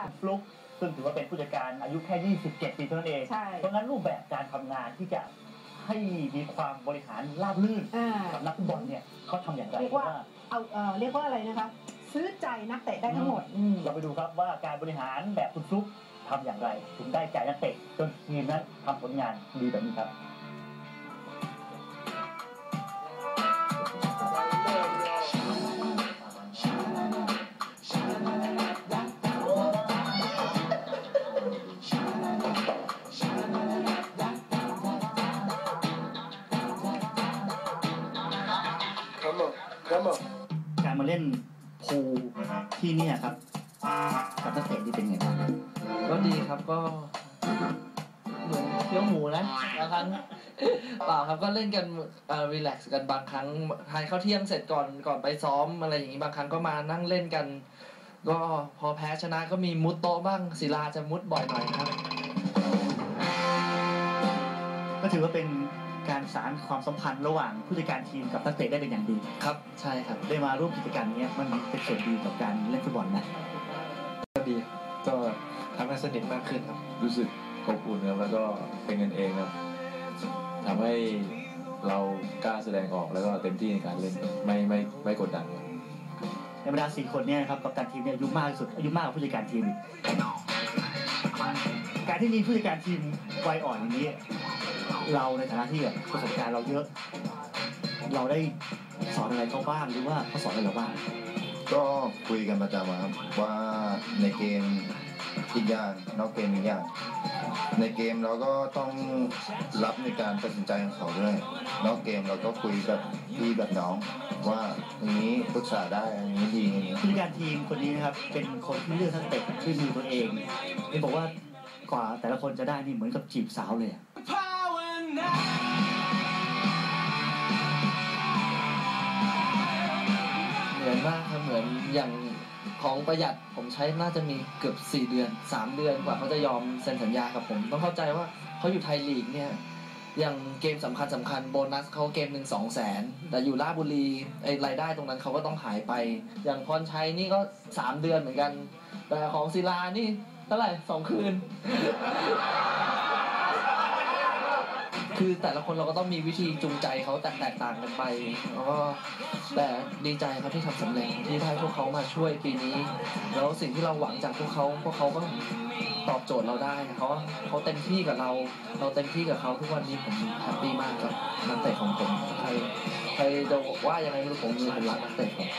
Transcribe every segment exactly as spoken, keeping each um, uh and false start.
ฟลุ๊กซึ่งถือว่าเป็นผู้จัดการอายุแค่ยี่สิบเจ็ดปีเท่านั้นเองเพราะงั้นรูปแบบการทำงานที่จะให้มีความบริหารราบรื่นกับนักฟุตบอลเนี่ยเขาทำอย่างไรเรียกว่าเอาเอ่อเรียกว่าอะไรนะคะซื้อใจนักเตะได้ทั้งหมดเราไปดูครับว่าการบริหารแบบคุณฟลุ๊กทำอย่างไรถึงได้ใจนักเตะจนทีมนั้นทำผลงานดีแบบนี้ครับการมาเล่นพูลที่นี่ครับกับนักเตะที่เป็นไงบ้างก็ดีครับก็เหมือนเคี้ยวหมูนะบางครั้งเปล่าครับก็เล่นกันเอ่อรีแลกซ์กันบางครั้งทานข้าวเที่ยงเสร็จก่อนก่อนไปซ้อมอะไรอย่างนี้บางครั้งก็มานั่งเล่นกันก็พอแพ้ชนะก็มีมุดโต๊ะบ้างศิลาจะมุดบ่อยหน่อยครับก็ถือว่าเป็นการสานความสัมพันธ์ระหว่างผู้จัดการทีมกับนักเตะได้เป็นอย่างดีครับใช่ครับได้มาร่วมกิจกรรมนี้มันเป็นส่วนดีกับการเล่นฟุตบอลนะก็ดีก็ทำให้สนิทมากขึ้นครับรู้สึกอบอุ่นครับแล้วก็เป็นกันเองครับทำให้เรากล้าแสดงออกแล้วก็เต็มที่ในการเล่นไม่ไม่ไม่กดดันในบรรดาสี่คนเนี่ยครับกัปตันทีมเนี่ยอายุมากที่สุดอายุมากกว่าผู้จัดการทีมการที่มีผู้จัดการทีมวัยอ่อนอย่างนี้เราในฐานะที่ประสบการณ์เราเยอะเราได้สอนอะไรเขาบ้างหรือว่าเขาสอนอะไรเราบ้างก็คุยกันประจำครับว่าในเกมอีกอย่างนอกเกมอีกอย่างในเกมเราก็ต้องรับในการตัดสินใจของเขาด้วยนอกเกมเราก็คุยแบบพี่แบบน้องว่าอย่างนี้ปรึกษาได้อย่างนี้ดีผู้จัดการทีมคนนี้นะครับเป็นคนที่เลือกนักเตะด้วยมือตัวเองเห็นบอกว่ากว่าแต่ละคนจะได้นี่เหมือนกับจีบสาวเลยเหมือนมากครับเหมือนอย่างของประหยัดผมใช้น่าจะมีเกือบสี่เดือนสามเดือนกว่าเขาจะยอมเซ็นสัญญากับผมต้องเข้าใจว่าเขาอยู่ไทยลีกเนี่ยอย่างเกมสำคัญสำคัญโบนัสเขาเกมหนึ่งสองแสนแต่อยู่ราชบุรีไอ้รายได้ตรงนั้นเขาก็ต้องหายไปอย่างพรชัยนี่ก็สามเดือนเหมือนกันแต่ของศิลานี่เท่าไหร่สองคืนคือแต่ละคนเราก็ต้องมีวิธีจูงใจเขาแตกต่างกันไปแล้วก็แต่ดีใจครับที่ทำสำเร็จที่ได้พวกเขามาช่วยปีนี้แล้วสิ่งที่เราหวังจากพวกเขาพวกเขาก็ตอบโจทย์เราได้เขาเขาเต็มที่กับเราเราเต็มที่กับเขาทุกวันนี้ผมแฮปปี้มากกับนักเตะของผมใครใครจะบอกว่ายังไงไม่รู้ผมมีผมรักนักเตะครับ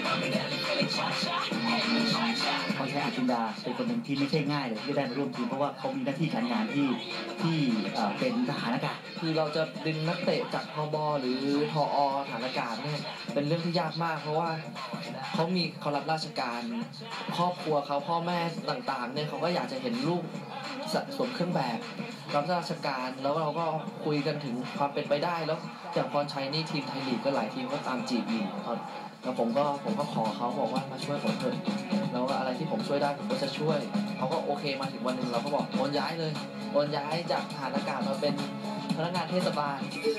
เขาใช้อาจินดาเป็นคนหนึ่งที่ไม่ใช่ง่ายเลยที่ได้มาร่วมทีมเพราะว่าเขามีหน้าที่การงานที่ที่เป็นทหารอากาศคือเราจะดึงนักเตะจากทบหรือทอทหารอากาศเนี่ยเป็นเรื่องที่ยากมากเพราะว่าเขามีเขารับราชการครอบครัวเขาพ่อแม่ต่างๆเนี่ยเขาก็อยากจะเห็นลูกสวมเครื่องแบบรับราชการแล้วเราก็คุยกันถึงความเป็นไปได้แล้วอย่างพรชัยนี่ทีมไทยลีกก็หลายทีมก็ตามจีบอยู่แล้วผมก็ผมก็ขอเขาบอกว่ามาช่วยผมเถอะแล้วอะไรที่ผมช่วยได้ผมก็จะช่วยเขาก็โอเคมาถึงวันหนึ่งเราก็บอกโอนย้ายเลยโอนย้ายจากทหารอากาศมาเป็นพนักงานเทศบาล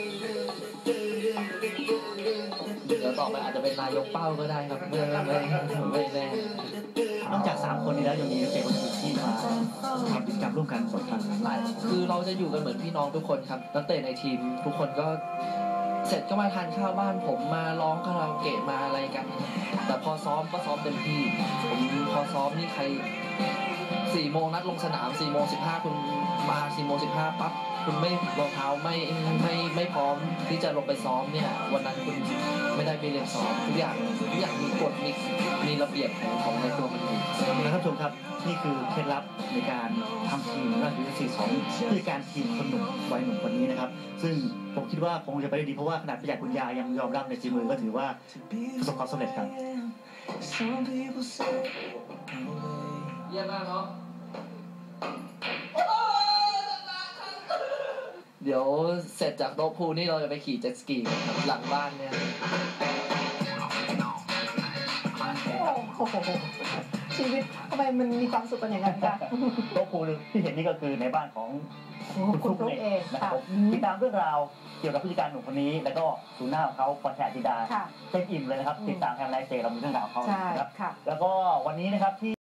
เดี๋ยวต่อไปอาจจะเป็นนายกเป้าก็ได้ครับไม่ไม่ไม่แน่นอกจากสามคนนี้แล้วยังมีนักเตะคนอื่นที่มาทำกิจกรรมร่วมกันสำคัญหลายคือเราจะอยู่กันเหมือนพี่น้องทุกคนครับนักเตะในทีมทุกคนก็เสร็จก็มาทานข้าวบ้านผมมาร้องคาราโอเกะมาอะไรกันแต่พอซ้อมก็ซ้อมเต็มที่ผมพอซ้อมนี่ใครสี่โมงนัดลงสนามสี่โมงสิบห้าคุณมาสี่โมงสิบห้าปั๊บคุณไม่รองเท้าไม่ไม่ไม่พร้อมที่จะลงไปซ้อมเนี่ยวันนั้นคุณไม่ได้ไปเรียนซ้อมทุกอย่างทุกอย่างมีกฎมีมีระเบียบของของในตัวมันเองนะครับชมครับนี่คือเคล็ดลับในการทำทีมและยุทธศาสตร์ของผู้จัดการทีมคนหนุ่มวัยหนุ่มคนนี้นะครับซึ่งผมคิดว่าคงจะไปได้ดีเพราะว่าขนาดประหยัดคุณยายังยอมรับในฝีมือก็ถือว่าประสบความสำเร็จครับเยี่ยมมากเนาะเดี๋ยวเสร็จจากโต๊ะพูลนี่เราจะไปขี่เจ็ตสกีกันหลังบ้านเนี่ยโอ้โหชีวิตทำไมมันมีความสุขกันอย่างนั้นคะโต๊ะพูลที่เห็นนี่ก็คือในบ้านของคุณฟลุ๊กเองนะครับติดตามเรื่องราวเกี่ยวกับผู้จัดการหนุ่มคนนี้แล้วก็สูนหน้าของเขาพรชัยอาจินดาเต็มอิ่มเลยนะครับติดตามทางไลฟ์สไตล์เรามีเรื่องราวเขานะครับแล้วก็วันนี้นะครับที่